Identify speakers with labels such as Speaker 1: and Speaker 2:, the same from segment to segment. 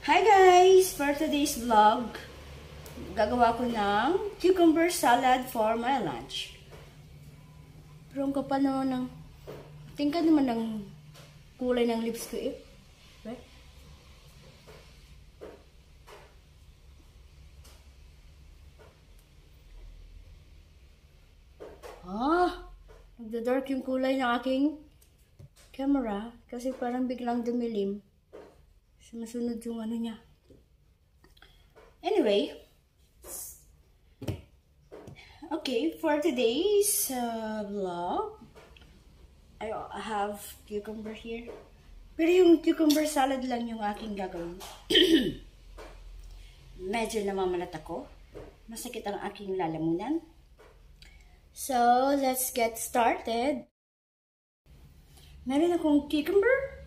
Speaker 1: Hi guys! For today's vlog, gagawa ko ng cucumber salad for my lunch. Pero ang kapal naman ng... tingkad naman ng kulay ng lips ko eh. Right? Nagda-dark yung kulay ng aking camera kasi parang biglang dumilim. Masunod yung ano niya. Anyway, okay, for today's vlog, I have cucumber here. Pero yung cucumber salad lang yung aking gagawin. Medyo namamalat ako. Masakit ang aking lalamunan. So, let's get started. Meron akong cucumber.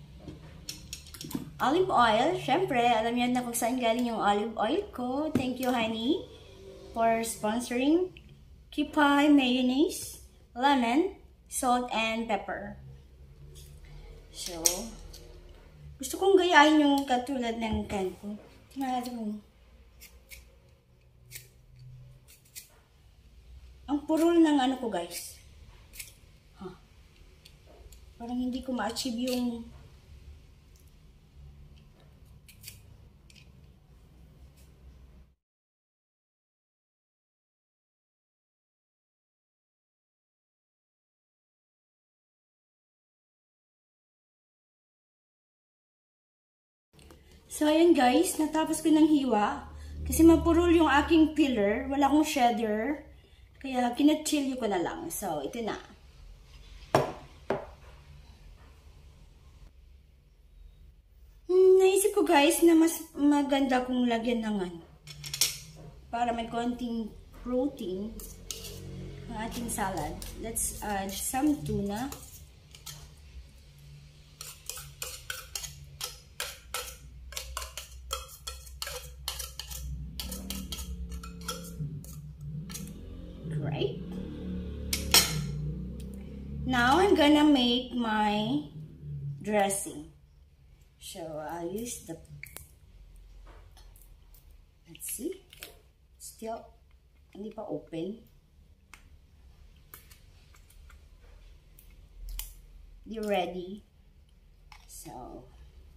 Speaker 1: Olive oil. Syempre, alam niyo na kung saan galing yung olive oil ko. Thank you, honey, for sponsoring. Kipay, mayonnaise, lemon, salt, and pepper. So, gusto kong gayahin yung katulad ng can ko. Tingnan natin mo. Ang purol ng ano ko, guys. Parang hindi ko ma-achieve yung... So, ayan guys, natapos ko ng hiwa. Kasi mapurol yung aking peeler. Wala akong shredder. Kaya, kinachilyo ko na lang. So, ito na. Naisip ko guys na mas maganda kung lagyan ng ano. Para may konting protein ng ating salad. Let's add some tuna. Right. Now I'm gonna make my dressing. So I'll use the, let's see, still hindi pa open. Be ready. So,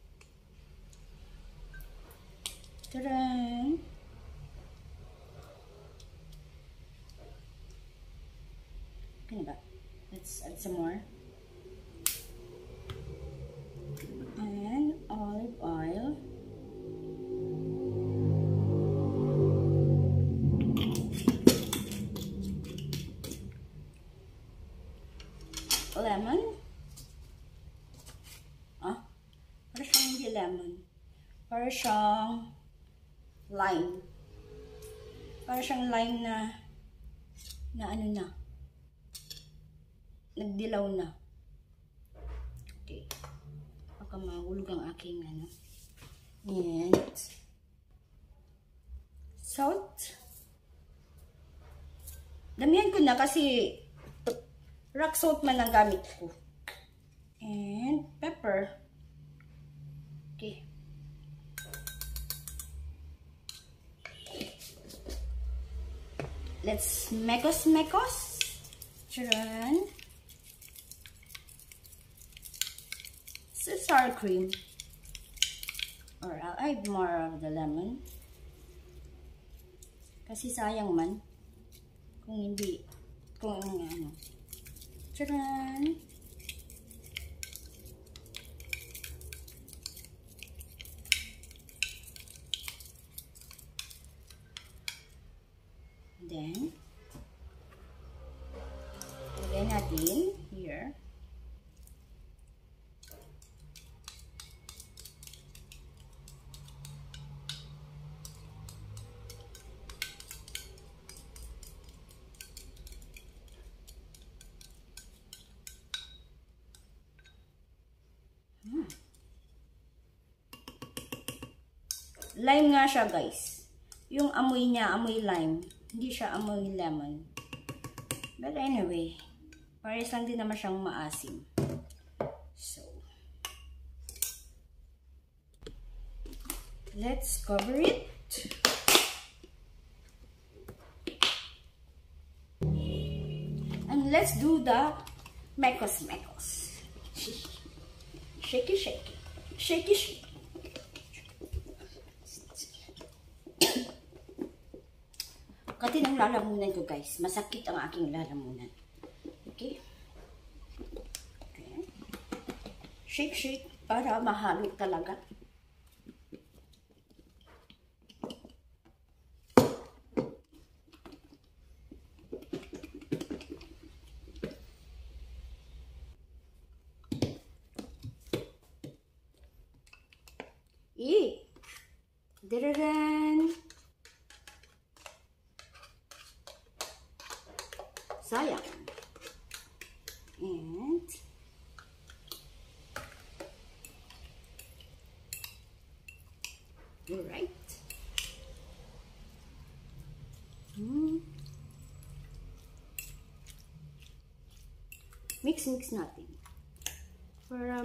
Speaker 1: ta-da! Okay ba? Let's add some more. And olive oil. Lemon. Para siyang hindi lemon. Para siyang lime. Para siyang lime na ano na. Nagdilaw na. Okay. Baka mahulog ang aking ano. And salt. Damihan ko na kasi rock salt man ang gamit ko. And pepper. Okay. Let's mekos. Charan. Sour cream, or I'll add more of the lemon kasi sayang man kung hindi, kung ano. Charan! Then lagay natin here. Lime nga siya guys. Yung amoy niya, amoy lime. Hindi siya amoy lemon. But anyway, pares lang din naman siyang maasim. So, Let's cover it. And let's do the mekos. Shaky, shaky. Shaky, shaky. Kati ng lalamunan ko, guys. Masakit ang aking lalamunan. Okay? Okay. Shake, shake. Para mahalo talaga. Dararan! Sayang. And alright. Mix natin para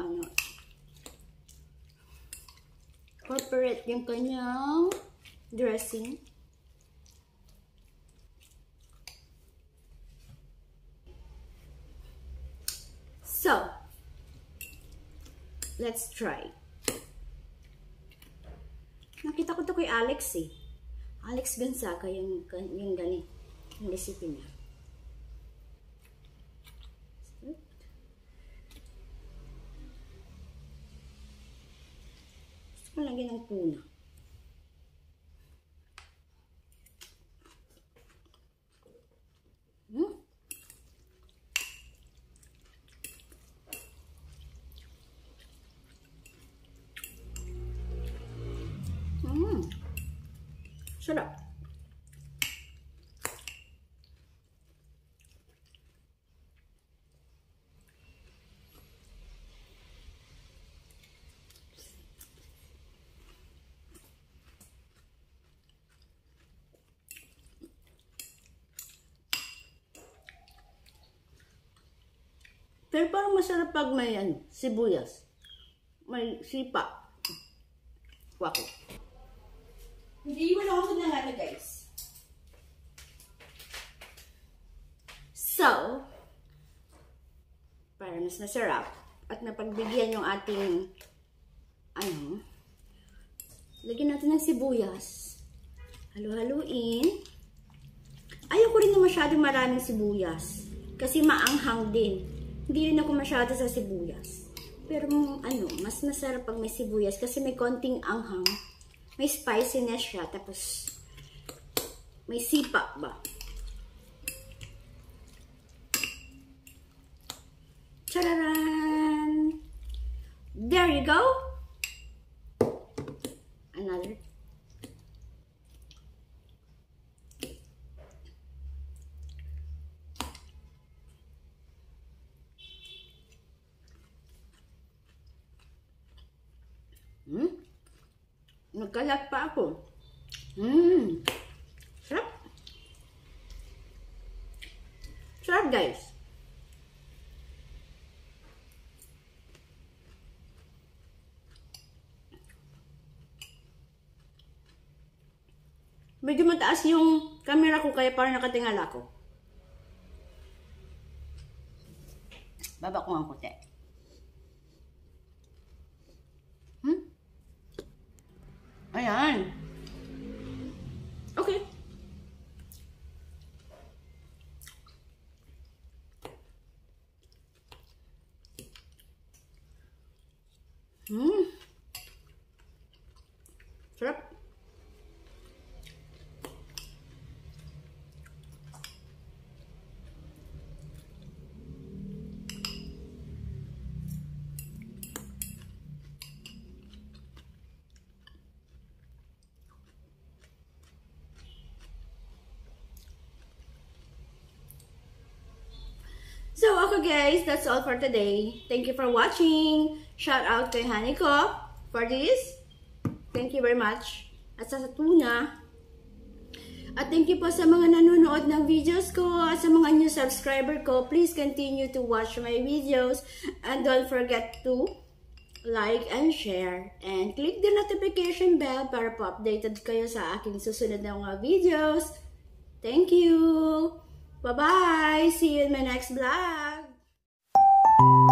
Speaker 1: incorporate yung kanyang dressing. So, let's try. Nakita ko to kay Alex eh. Alex Gonzaga yung ganit. Yung recipe niya. Gusto ko lagyan ng tuna. Sarap. Pero parang masarap pag may sibuyas. May sipa. Wako. Hindi mo na ako nalala, guys. So, para mas masarap at napagbigyan yung ating lagyan natin ng sibuyas. Halo-haluin. Ayoko rin na masyadong maraming sibuyas kasi maanghang din. Hindi rin ako masyado sa sibuyas. Pero mas masarap pag may sibuyas kasi may konting anghang. May spiciness siya, tapos may sipa ba? Tararan! There you go! Another. Nagkalat pa ako. Sarap. Sarap, guys. Medyo mataas yung camera ko kaya parang nakatingala ako. Baba ko ang konti. Ayan. Okay. Sarap. So, okay guys, that's all for today. Thank you for watching. Shout out kay Honey ko for this. Thank you very much. At sa tuna. At thank you po sa mga nanonood ng videos ko. At sa mga new subscriber ko, please continue to watch my videos. And don't forget to like and share, and click the notification bell para po updated kayo sa aking susunod na mga videos. Thank you! Bye-bye! See you in my next vlog!